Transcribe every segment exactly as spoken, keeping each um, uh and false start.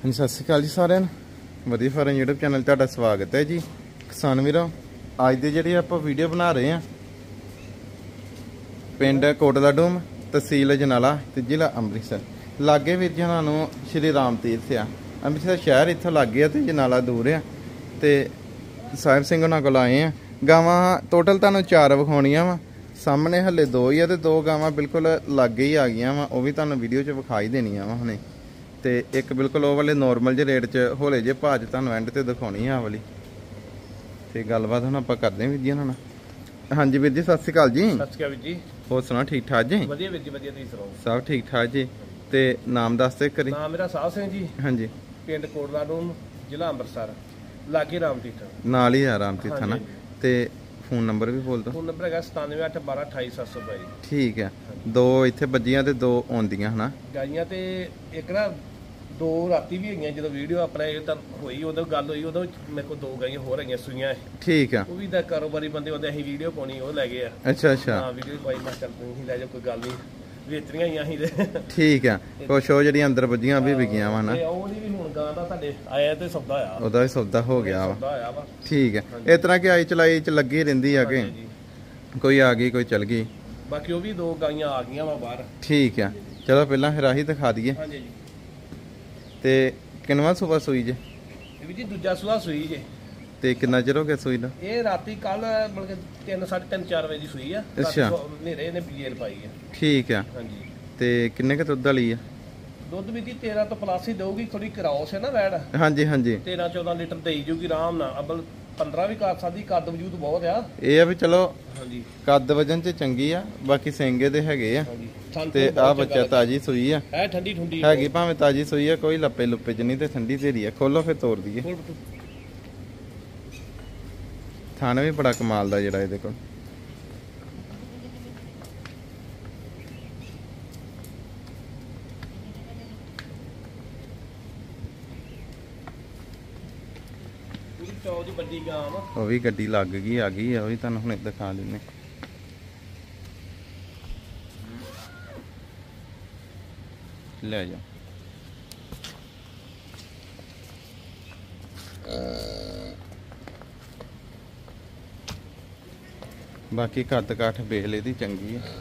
ਹਾਂਜੀ ਸਤਿ ਸ਼੍ਰੀ ਅਕਾਲ ਜੀ ਸਾਰਿਆਂ ਨੂੰ। ਵਧੀਆ ਫਾਰਮ YouTube ਚੈਨਲ ਤੁਹਾਡਾ ਸਵਾਗਤ ਹੈ ਜੀ। ਕਿਸਾਨ ਵੀਰੋ, ਅੱਜ ਦੀ ਜਿਹੜੀ ਆਪਾਂ ਵੀਡੀਓ ਬਣਾ ਰਹੇ ਹਾਂ ਪਿੰਡ ਕੋਟਲਾ ਡੂਮ, ਤਹਿਸੀਲ ਅਜਨਾਲਾ ਤੇ ਜ਼ਿਲ੍ਹਾ ਅੰਮ੍ਰਿਤਸਰ। ਲਾਗੇ ਵੀਰ ਜੀ ਉਹਨਾਂ ਨੂੰ ਸ਼੍ਰੀ ਰਾਮ ਤੀਰਥ ਆ। ਅੰਮ੍ਰਿਤਸਰ ਸ਼ਹਿਰ ਇੱਥੋਂ ਲਾਗੇ ਆ ਤੇ ਅਜਨਾਲਾ ਦੂਰ ਆ। ਤੇ ਸਾਹਿਬ ਸਿੰਘ ਉਹਨਾਂ ਕੋਲ ਆਏ ਆ। ਗਾਵਾਂ ਟੋਟਲ ਤੁਹਾਨੂੰ ਚਾਰ ਵਿਖਾਉਣੀਆਂ ਵਾ। ਸਾਹਮਣੇ ਹਲੇ ਦੋ ਹੀ ਆ ਤੇ ਦੋ ਗਾਵਾਂ ਬਿਲਕੁਲ ਲਾਗੇ ਹੀ ਆ ਗਈਆਂ ਵਾ। ਉਹ ਵੀ ਤੁਹਾਨੂੰ ਵੀਡੀਓ 'ਚ ਵਿਖਾਈ ਦੇਣੀਆਂ ਵਾ ਹੁਣੇ। ਤੇ ਇੱਕ ਬਿਲਕੁਲ ਉਹ ਵਾਲੇ ਨੋਰਮਲ ਜਿਹੇ ਰੇਟ 'ਚ ਹੌਲੇ ਜਿਹੇ ਭਾਅ 'ਚ ਤੁਹਾਨੂੰ ਐਂਡ ਤੇ ਦਿਖਾਉਣੀ ਆ ਵਾਲੀ। ਤੇ ਗੱਲਬਾਤ ਹੁਣ ਆਪਾਂ ਕਰਦੇ ਹਾਂ ਵੀਰ ਜੀ ਉਹਨਾਂ ਨਾਲ। ਹਾਂਜੀ ਵੀਰ ਜੀ ਸਤਿ ਸ਼੍ਰੀ ਅਕਾਲ ਜੀ। ਸਤਿ ਸ਼੍ਰੀ ਅਕਾਲ ਵੀਰ ਜੀ। ਹੋਰ ਸੁਣਾਓ ਠੀਕ ਠਾਕ ਜੀ? ਵਧੀਆ ਵੀਰ ਜੀ ਵਧੀਆ, ਤੁਸੀਂ ਸੁਣਾਓ? ਸਭ ਠੀਕ ਠਾਕ ਜੀ। ਤੇ ਨਾਮ ਦੱਸ ਦੇ ਕਰੀ। ਨਾਮ ਮੇਰਾ ਸਾਹਿਬ ਸਿੰਘ ਜੀ। ਹਾਂਜੀ। ਪਿੰਡ ਕੋਟਲਾ ਡੂਮ, ਜ਼ਿਲ੍ਹਾ ਅੰਮ੍ਰਿਤਸਰ, ਲਾਗੇ ਰਾਮ ਤੀਰਥ ਨਾਲ ਹੀ ਆ ਰਾਮ ਤੀਰਥ ਨਾ। ਤੇ ਫੋਨ ਨੰਬਰ ਵੀ ਬੋਲ ਦੋ। ਫੋਨ ਨੰਬਰ ਹੈਗਾ ਸਤਾਨਵੇਂ ਅੱਠ ਬਾਰਾਂ ਅਠਾਈ ਸੱਤ ਸੌ ਬਾਈ। ਠੀਕ ਹੈ। ਦੋ ਇੱਥੇ ਵੱਜੀਆਂ ਤੇ ਦੋ ਆਉਂਦੀਆਂ ਹਨਾ ਗਾਈਆਂ। ਤੇ ਇੱਕ ਨਾ ਦੋ ਰਾਤੀ ਵੀ ਹੈਗੀਆਂ ਜਦੋਂ ਵੀਡੀਓ ਆਪਣਾ ਇਹ ਤਾਂ ਹੋਈ, ਉਦੋਂ ਗੱਲ ਹੋਈ, ਉਦੋਂ ਮੇਰੇ ਕੋਲ ਦੋ ਗਾਈਆਂ ਹੋਰ ਹੈਗੀਆਂ ਸੂਈਆਂ। ਠੀਕ ਆ। ਉਹ ਵੀ ਤਾਂ ਕਾਰੋਬਾਰੀ ਬੰਦੇ ਉਹਦੇ ਅਸੀਂ ਵੀਡੀਓ ਪਾਉਣੀ, ਉਹ ਲੈ ਗਏ ਆ। ਅੱਛਾ ਅੱਛਾ। ਹਾਂ ਵੀਡੀਓ ਪਾਈ, ਮੈਂ ਚੱਲ ਤੁਸੀਂ ਲੈ ਜਾਓ, ਕੋਈ ਗੱਲ ਨਹੀਂ, ਵੇਚਣੀਆਂ ਹੀ ਅਸੀਂ ਤੇ। ਠੀਕ ਆ। ਕੁਛ ਉਹ ਜਿਹੜੀਆਂ ਅੰਦਰ ਵੱਜੀਆਂ ਵੀ ਵਿਕੀਆਂ ਵਾ ਨਾ। ਉਹ ਨਹੀਂ ਵੀ ਹੁਣ ਗਾਂ ਦਾ ਤੁਹਾਡੇ ਆਇਆ ਤੇ ਸੌਦਾ ਆ, ਉਹਦਾ ਵੀ ਸੌਦਾ ਹੋ ਗਿਆ ਵਾ। ਸੌਦਾ ਆਇਆ ਵਾ। ਠੀਕ ਹੈ। ਇਸ ਤਰ੍ਹਾਂ ਕਿ ਆਈ ਚਲਾਈ ਚ ਲੱਗੀ ਰਹਿੰਦੀ ਆ ਕਿ ਕੋਈ ਆ ਗਈ ਕੋਈ ਚਲ ਗਈ। ਬਾਕੀ ਉਹ ਵੀ ਦੋ ਗਾਈਆਂ ਆ ਗਈਆਂ ਵਾ ਬਾਹਰ। ਠੀਕ ਆ। ਚਲੋ ਪਹਿਲਾਂ ਫਿਰ ਆਹੀ ਦਿਖਾ ਦਈਏ। ਹਾਂਜੀ ਜੀ। ਤੇ ਕਿੰਨਵਾਂ ਸੂਆ ਸੂਈ ਜੇ? ਇਹ ਵੀ ਜੀ ਦੂਜਾ ਸੂਆ ਸੂਈ ਜੇ। ਤੇ ਕਿੰਨਾ ਚਿਰ ਹੋ ਗਿਆ ਸੂਈ ਦਾ? ਇਹ ਰਾਤੀ ਕੱਲ ਮਤਲਬ ਕਿ ਤਿੰਨ ਸਾਢੇ ਤਿੰਨ ਚਾਰ ਵਜੇ ਦੀ ਸੂਈ ਆ। ਅੱਛਾ। ਹਨੇਰੇ ਨੇ ਬੀਏਲ ਪਾਈ ਆ। ਠੀਕ ਆ। ਹਾਂਜੀ। ਤੇ ਕਿੰਨੇ ਕੁ ਦੁੱਧ ਵਾਲੀ ਆ? ਦੁੱਧ ਵੀ ਜੀ ਤੇਰਾਂ ਤੋਂ ਪਲੱਸ ਹੀ ਦਊਗੀ। ਥੋੜੀ ਕਰਾਉਸ ਹੈ ਨਾ ਵੈੜ। ਹਾਂਜੀ ਹਾਂਜੀ। ਤੇਰਾਂ ਚੌਦਾਂ ਲੀਟਰ ਦੇਈ ਜੂਗੀ ਆਰਾਮ ਨਾਲ। ਅਬਲ ਪੰਦਰਾਂ ਵੀ ਕਰ ਸਕਦੀ। ਕੱਦ ਵਜੂਦ ਬਹੁਤ ਆ। ਇਹ ਆ ਵੀ ਚਲੋ ਹਾਂਜੀ ਕੱਦ ਵਜਨ ਚ ਚੰਗੀ ਆ। ਬਾਕੀ ਸਿੰਗੇ ਦੇ ਹੈਗੇ ਆ। ਤੇ ਆ ਬੱਚਾ ਤਾਜੀ ਸੂਈ ਆ। ਹੈ ਠੰਡੀ ਠੰਡੀ ਹੈਗੀ, ਭਾਵੇਂ ਤਾਜੀ ਸੂਈ ਆ, ਕੋਈ ਲੱਪੇ ਲੁੱਪੇ ਚ ਨਹੀਂ ਤੇ ਠੰਡੀ ਢੇਰੀ ਆ। ਖੋਲੋ ਫਿਰ ਤੋੜ ਦਈਏ। ਥਣ ਵੀ ਬੜਾ ਕਮਾਲ ਦਾ ਜਿਹੜਾ ਇਹਦੇ ਕੋਲ। ਉਹ ਵੀ ਗੱਡੀ ਲੱਗ ਗਈ ਆ ਗਈ ਆ। ਉਹ ਵੀ ਤੁਹਾਨੂੰ ਹੁਣੇ ਦਿਖਾ ਦਿੰਨੇ। ਲੈ ਜਾ। ਬਾਕੀ ਕੱਦ ਕਾਠ ਬੇਲ ਇਹਦੀ ਚੰਗੀ ਹੈ।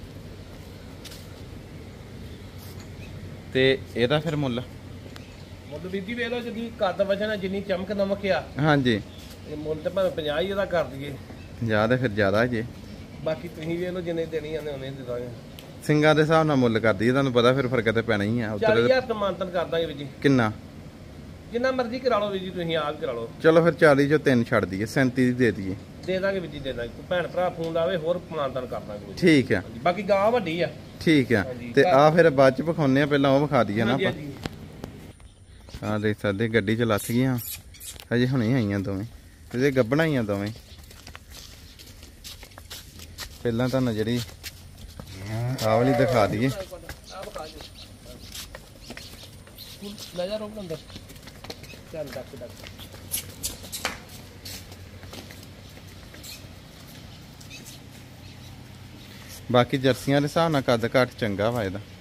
ਤੇ ਇਹਦਾ ਫਿਰ ਮੁੱਲ ਮੁੱਲ ਵੀਰ ਜੀ ਵੇਖ ਲਓ, ਜਿੰਨੀ ਕੱਦ ਵਜਨ ਜਿੰਨੀ ਚਮਕ ਨਮਕ ਆ। ਹਾਂਜੀ। ਇਹ ਮੁੱਲ ਤੇ ਭਾਵੇਂ ਪੰਜਾਹ ਹੀ ਇਹਦਾ ਕਰ ਦਈਏ। ਪੰਜਾਹ ਤੇ ਫਿਰ ਜ਼ਿਆਦਾ ਜੇ। ਬਾਕੀ ਤੁਸੀਂ ਵੇਖ ਲਓ, ਜਿੰਨੇ ਦੇਣੀ ਆਨੇ ਉਹਨੇ ਦੇ ਦਾਂਗੇ। ਸਿੰਘਾਂ ਦੇ ਹਿਸਾਬ ਨਾਲ ਮੁੱਲ ਕਰ ਦਈਏ, ਤੁਹਾਨੂੰ ਪਤਾ ਫਿਰ ਫਰਕ ਤੇ ਪੈਣਾ ਹੀ ਆ। ਚਾਲੀ ਹਜ਼ਾਰ ਤੋਂ ਮਾਨਤਨ ਕਰ ਦਾਂਗੇ ਵੀਰ ਜੀ। ਕਿੰਨਾ? ਜਿੰਨਾ ਮਰਜ਼ੀ ਕਰਾ ਲਓ ਵੀਰ ਜੀ, ਤੁਸੀਂ ਆਪ ਕਰਾ ਲਓ। ਚਲੋ ਫਿਰ ਚਾਲੀ ਚੋਂ ਤਿੰਨ ਛੱਡ ਦਈਏ, ਸੈਂਤੀ ਦੀ ਦੇ ਦਈਏ। ਦੇ ਦਾਂਗੇ ਵੀਰ ਜੀ, ਦੇ ਦਾਂਗੇ। ਭੈਣ ਭਰਾ ਫੋਨ ਲਾਵੇ ਹੋਰ ਮਾਨਤਨ ਕਰ ਦਾਂਗੇ। ਠੀਕ ਆ। ਬਾਕੀ ਗਾਂ ਵੱਡੀ ਆ। ਠੀਕ ਆ। ਤੇ ਆ ਫਿਰ ਬਾਅਦ ਚ ਵਿਖਾਉਣੇ ਆ, ਪਹਿਲਾਂ ਉਹ ਵਿਖਾ ਦਈਏ ਨਾ ਆਪਾਂ। ਆ ਦੇਖ ਸਕਦੇ ਗੱਡੀ ਚ ਲੱਥ ਗਈਆਂ ਹਜੇ, ਹੁਣੇ ਆਈਆਂ ਦੋਵੇਂ। ਇਹਦੇ ਗੱਭਣਾ ਆਈਆਂ ਦੋਵੇਂ। ਪਹਿਲਾਂ ਤੁਹਾਨੂੰ ਜਿਹੜੀ ਆਹ ਵਾਲੀ ਦਿਖਾ ਦਈਏ। ਬਾਕੀ ਜਰਸੀਆਂ ਦੇ ਹਿਸਾਬ ਨਾਲ ਕੱਦ ਘੱਟ ਚੰਗਾ ਵਾ ਇਹਦਾ।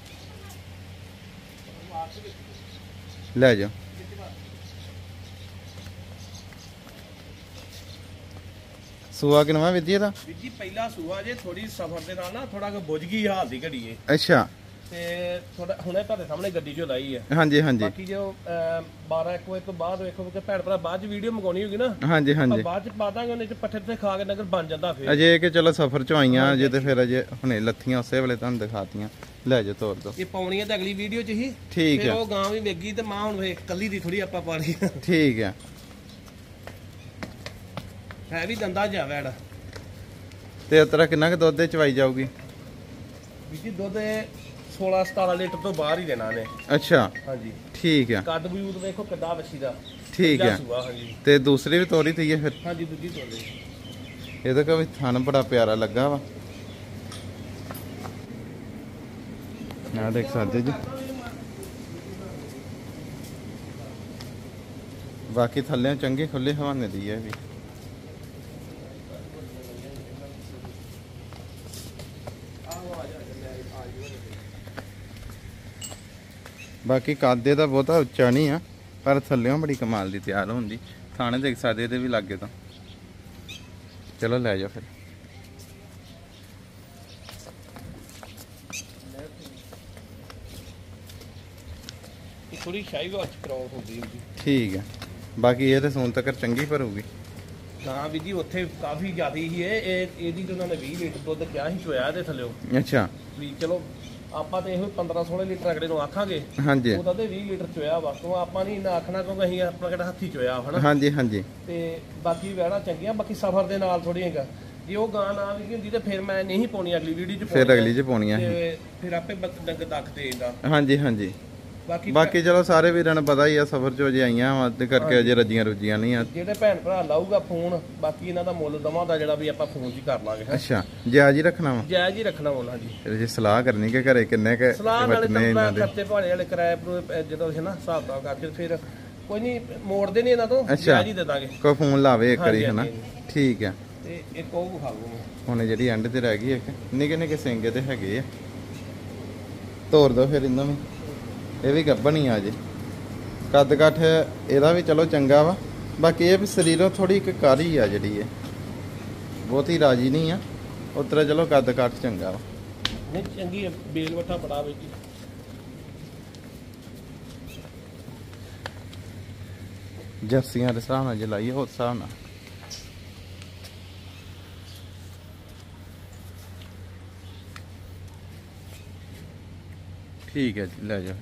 ਲੈ ਜਾਓ। ਸੂਆ ਕਿਨਵਾ ਵੀਰ ਜੀ ਇਹਦਾ? ਵੀਰ ਜੀ ਪਹਿਲਾ ਸੂਆ ਜੇ। ਥੋੜੀ ਸਫਰ ਦੇ ਨਾਲ ਨਾ ਥੋੜਾ ਬੁੱਝ ਗਈ ਹਾਲ ਦੀ ਘੜੀ ਏ। ਅੱਛਾ। ਤੇ ਥੋੜਾ ਹੁਣੇ ਤੁਹਾਡੇ ਸਾਹਮਣੇ ਗੱਡੀ ਚੋਂ ਲਾਈ ਹੈ। ਹਾਂਜੀ ਹਾਂਜੀ। ਬਾਕੀ ਜੋ ਬਾਰਾਂ ਇੱਕ ਵਜੇ ਤੋਂ ਬਾਅਦ ਵੇਖੋ ਕਿ ਭੈਣ ਭਰਾ ਬਾਅਦ ਚ ਵੀਡੀਓ ਮੰਗਾਉਣੀ ਹੋਗੀ ਨਾ। ਹਾਂਜੀ ਹਾਂਜੀ। ਬਾਅਦ ਚ ਪਾ ਦਾਂਗੇ, ਉਹਨੇ ਚ ਪੱਠੇ ਤੇ ਖਾ ਕੇ ਨਗਰ ਬਣ ਜਾਂਦਾ ਫਿਰ। ਅਜੇ ਕਿ ਚਲੋ ਸਫਰ ਚੋਂ ਆਈਆਂ ਅਜੇ ਤੇ ਫਿਰ ਅਜੇ ਹੁਣੇ ਲੱਥੀਆਂ, ਉਸੇ ਵੇਲੇ ਤੁਹਾਨੂੰ ਦਿਖਾਤੀਆਂ। ਲੈ ਜਾ ਤੋਰ ਦੋ। ਇਹ ਪਾਉਣੀਆਂ ਤਾਂ ਅਗਲੀ ਵੀਡੀਓ ਚ ਹੀ। ਠੀਕ ਹੈ। ਉਹ ਗਾਂ ਵੀ ਵੇਗੀ ਤੇ ਮਾਂ ਹੁਣ ਵੇਖ ਕੱਲੀ ਦੀ ਥੋੜੀ ਆਪਾਂ ਪਾਣੀ। ਠੀਕ ਹੈ। ਹੈ ਵੀ ਦੰਦਾ ਜਾ ਵੈੜ। ਤੇ ਉਤਰਾ ਕਿੰਨਾ ਕੁ ਦੁੱਧ ਚਵਾਈ ਜਾਊਗੀ? ਵੀਰ ਜੀ ਦੁੱਧ ਸੋਲਾਂ ਸਤਾਰਾਂ ਲੀਟਰ ਤੋਂ ਬਾਹਰ ਹੀ ਦੇਣਾ ਨੇ। ਅੱਛਾ। ਹਾਂਜੀ। ਠੀਕ ਹੈ। ਕੱਦ ਬੂਦ ਵੇਖੋ ਕਿੱਦਾਂ ਵੱਛੀ ਦਾ। ਠੀਕ ਹੈ। ਹਾਂਜੀ। ਤੇ ਦੂਸਰੀ ਵੀ ਤੋਰੀ ਤੀਏ ਫਿਰ? ਹਾਂਜੀ ਦੂਜੀ ਤੋਰੀ। ਇਹਦਾ ਕਾ ਵੀ ਥਣ ਬੜਾ ਪਿਆਰਾ ਲੱਗਾ ਵਾ। ਆ ਦੇਖ ਸਕਦੇ ਜੀ। ਬਾਕੀ ਥੱਲੇ ਚੰਗੇ ਖੁੱਲੇ ਹਵਾਨੇ ਦੀ ਹੈ ਵੀ। ਬਾਕੀ ਕਾਦੇ ਦਾ ਬਹੁਤਾ ਉੱਚਾ ਨਹੀਂ ਆ, ਪਰ ਥੱਲਿਓਂ ਬੜੀ ਕਮਾਲ ਦੀ ਤਿਆਰ ਹੁੰਦੀ। ਥਾਣੇ ਦੇਖ ਸਕਦੇ ਇਹਦੇ ਵੀ ਲਾਗੇ ਤਾਂ। ਚਲੋ ਲੈ ਜਾਓ ਫਿਰ। ਥੋੜੀ ਸ਼ਾਈ ਵਾਚ ਕਰਾਉ ਹੁੰਦੀ ਹੁੰਦੀ। ਠੀਕ ਹੈ। ਬਾਕੀ ਇਹ ਤੇ ਸੋਨ ਤੱਕ ਚੰਗੀ ਭਰੂਗੀ ਨਾ ਵੀ ਜੀ। ਉੱਥੇ ਕਾਫੀ ਜ਼ਿਆਦਾ ਹੀ ਇਹ ਇਹਦੀ ਤੇ ਉਹਨਾਂ ਨੇ ਵੀਹ ਲੀਟਰ ਦੁੱਧ ਕਿਹਾ ਸੀ ਚੋਇਆ ਦੇ ਥੱਲਿਓ। ਅੱਛਾ ਵੀ ਚਲੋ ਆਪਾਂ ਤੇ ਇਹੋ ਪੰਦਰਾਂ ਸੋਲਾਂ ਲੀਟਰ ਅਗਲੇ ਨੂੰ ਆਖਾਂਗੇ। ਹਾਂਜੀ ਉਹਦਾ ਤੇ ਵੀਹ ਲੀਟਰ ਚੋਇਆ ਵਾ। ਤੋਂ ਆਪਾਂ ਨਹੀਂ ਨਾ ਆਖਣਾ ਕਿਉਂਕਿ ਅਸੀਂ ਆਪਣਾ ਕਿਹੜਾ ਹੱਥੀ ਚੋਇਆ ਹਨਾ। ਹਾਂਜੀ ਹਾਂਜੀ। ਤੇ ਬਾਕੀ ਵਹਿਣਾ ਚੰਗੀਆਂ। ਬਾਕੀ ਸਫਰ ਦੇ ਨਾਲ ਥੋੜੀ ਹੈਗਾ ਜੇ ਉਹ ਗਾਂ ਨਾ ਵੀ ਹੁੰਦੀ ਤੇ ਫਿਰ ਮੈਂ ਨਹੀਂ ਪਾਉਣੀ ਅਗਲੀ ਵੀਡੀਓ ਚ। ਫਿਰ ਅਗਲੀ ਚ ਪਾਉਣੀਆਂ ਤੇ ਫਿਰ ਆਪੇ ਡੰਗ ਦੱਖ ਦੇ ਦਿੰਦਾ। ਹਾਂਜੀ ਹਾਂਜੀ। ਬਾਕੀ ਬਾਕੀ ਚਲੋ ਸਾਰੇ ਵੀਰਾਂ ਨੂੰ ਪਤਾ ਹੀ ਆ ਸਫਰ ਚੋਂ ਜੇ ਆਈਆਂ ਵਾ ਤੇ ਕਰਕੇ ਅਜੇ ਰੱਜੀਆਂ ਰੁੱਜੀਆਂ ਨਹੀਂ ਆ। ਜਿਹੜੇ ਭੈਣ ਭਰਾ ਲਾਊਗਾ ਫੋਨ ਬਾਕੀ ਇਹਨਾਂ ਦਾ ਮੁੱਲ ਦਵਾਂ ਦਾ ਜਿਹੜਾ ਵੀ ਆਪਾਂ ਫੋਨ 'ਚ ਕਰ ਲਾਂਗੇ। ਅੱਛਾ ਜਾਇਜ਼ ਹੀ ਰੱਖਣਾ ਵਾ। ਜਾਇਜ਼ ਹੀ ਰੱਖਣਾ ਉਹਨਾਂ ਜੀ। ਫਿਰ ਜੇ ਸਲਾਹ ਕਰਨੀ ਕਿ ਘਰੇ ਕਿੰਨੇ ਕ ਸਲਾਹ ਨਾਲੇ ਤਾਂ ਖਰਚੇ ਭਾੜੇ ਵਾਲੇ ਕਿਰਾਏ ਜਦੋਂ ਹੈ ਨਾ ਹਿਸਾਬ ਦਾ ਕਰਕੇ ਫਿਰ ਕੋਈ ਨਹੀਂ ਮੋੜਦੇ ਨਹੀਂ ਇਹਨਾਂ ਤੋਂ। ਜਾਇਜ਼ ਹੀ ਦੇ ਦਾਂਗੇ। ਕੋਈ ਫੋਨ ਲਾਵੇ ਇੱਕ ਵਾਰੀ ਹਨਾ। ਠੀਕ ਆ। ਤੇ ਇੱਕ ਉਹ ਵਿਖਾ ਲਓ ਹੁਣ ਜਿਹੜੀ ਐਂਡ ਤੇ ਰਹਿ ਗਈ ਇੱਕ ਨਿੱਕੇ ਨਿੱਕੇ ਸਿੰਗੇ ਤੇ ਹੈਗੇ ਆ। ਤੋੜ ਦੋ ਫਿਰ ਇਹਨਾਂ ਨੂੰ। ਇਹ ਵੀ ਗੱਭਣ ਹੀ ਆ ਜੇ। ਕੱਦ ਕੱਠ ਇਹਦਾ ਵੀ ਚਲੋ ਚੰਗਾ ਵਾ। ਬਾਕੀ ਇਹ ਵੀ ਸਰੀਰੋਂ ਥੋੜੀ ਇੱਕ ਕਾਰੀ ਆ ਜਿਹੜੀ ਇਹ ਬਹੁਤੀ ਰਾਜੀ ਨਹੀਂ ਆ। ਉਤਰਾ ਚਲੋ ਕੱਦ ਕੱਠ ਚੰਗਾ ਵਾ। ਨਹੀਂ ਚੰਗੀ ਬੇਲ ਵਟਾ ਬੜਾ ਵੇ ਜੀ। ਜਰਸੀਆਂ ਦੇ ਹਿਸਾਬ ਨਾਲ ਜੇ ਲਾਈਏ ਉਸ ਹਿਸਾਬ ਨਾਲ। ਠੀਕ ਹੈ ਜੀ ਲੈ ਜਾਓ।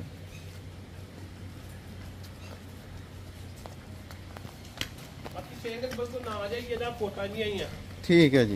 ਨਾ ਆ ਜਾਈਏ ਇਹਦਾ ਫੋਟਾ ਨਹੀਂ ਆਈਆਂ। ਠੀਕ ਹੈ ਜੀ।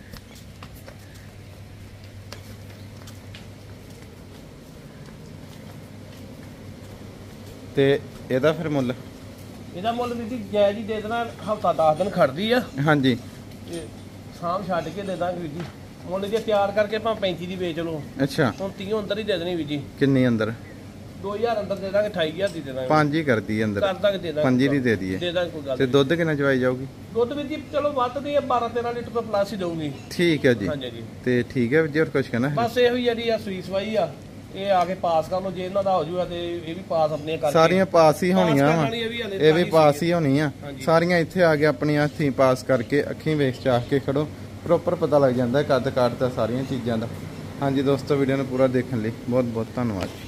ਤੇ ਇਹਦਾ ਫਿਰ ਮੁੱਲ ਇਹਦਾ ਮੁੱਲ ਵੀ ਜੀ ਜਾਇਜ਼ ਹੀ ਦੇ ਦੇਣਾ। ਹਫਤਾ ਦਸ ਦਿਨ ਖੜਦੀ ਆ। ਹਾਂਜੀ ਸ਼ਾਮ ਛੱਡ ਕੇ ਦੇ ਦਾਂਗੇ ਵੀ ਜੀ। ਮੁੱਲ ਜੇ ਤਿਆਰ ਕਰਕੇ ਭਾਵੇਂ ਪੈਂਤੀ ਦੀ ਵੇਚ ਲਓ। ਅੱਛਾ ਹੁਣ ਤੀਹ ਅੰਦਰ ਹੀ ਦੇ ਦੇਣੀ ਵੀ ਜੀ। ਕਿੰਨੀ ਅੰਦਰ? ਦੋ ਹਜ਼ਾਰ ਅੰਦਰ ਦੇ ਦਾਂਗੇ। ਅਠਾਈ ਹਜ਼ਾਰ ਦੀ ਦੇ ਦਾਂਗੇ। ਪੰਜ ਹੀ ਕਰਦੀ ਅੰਦਰ। ਕਰ ਦਾਂਗੇ ਦੇ ਦਾਂਗੇ। ਪੰਜ ਦੀ ਦੇ ਦਈਏ। ਦੇ ਦਾਂਗੇ ਕੋਈ ਗੱਲ। ਤੇ ਦੁੱਧ ਕਿੰਨਾ ਚਵਾਈ ਜਾਊਗੀ? ਦੁੱਧ ਵੀ ਜੀ ਚਲੋ ਵੱਧ ਦੀ ਬਾਰਾਂ ਤੇਰਾਂ ਲੀਟਰ ਤੋਂ ਪਲੱਸ ਹੀ ਦਊਗੀ। ਠੀਕ ਹੈ ਜੀ। ਹਾਂਜੀ ਜੀ। ਤੇ ਠੀਕ ਹੈ ਜੀ। ਹੋਰ ਕੁਝ ਕਹਿਣਾ? ਬਸ ਇਹੋ ਹੀ ਜਿਹੜੀ ਆ ਸੂਈ ਸਵਾਈ ਆ ਇਹ ਆ ਕੇ ਪਾਸ ਕਰ ਲਓ। ਜੇ ਇਹਨਾਂ ਦਾ ਹੋ ਜੂਗਾ ਤੇ ਇਹ ਵੀ ਪਾਸ ਆਪਣੀਆਂ ਕਰਕੇ ਸਾਰੀਆਂ ਪਾਸ ਹੀ ਹੋਣੀਆਂ ਵਾ। ਇਹ ਵੀ ਪਾਸ ਹੀ ਹੋਣੀਆਂ ਸਾਰੀਆਂ। ਇੱਥੇ ਆ ਕੇ ਆਪਣੀ ਹੱਥੀਂ ਪਾਸ ਕਰਕੇ ਅੱਖੀਂ ਵੇਖ ਚਾਹ ਕੇ ਖੜੋ। ਪ੍ਰੋਪਰ ਪਤਾ ਲੱਗ ਜਾਂਦਾ ਕੱਦ ਕਾਠ ਦਾ ਸਾਰੀਆਂ ਚੀਜ਼ਾਂ ਦਾ। ਹਾਂਜੀ ਦੋਸਤੋ ਵੀਡੀਓ ਨੂੰ ਪੂਰਾ ਦੇਖਣ ਲਈ ਬਹੁਤ ਬਹੁਤ ਧੰਨਵਾਦ।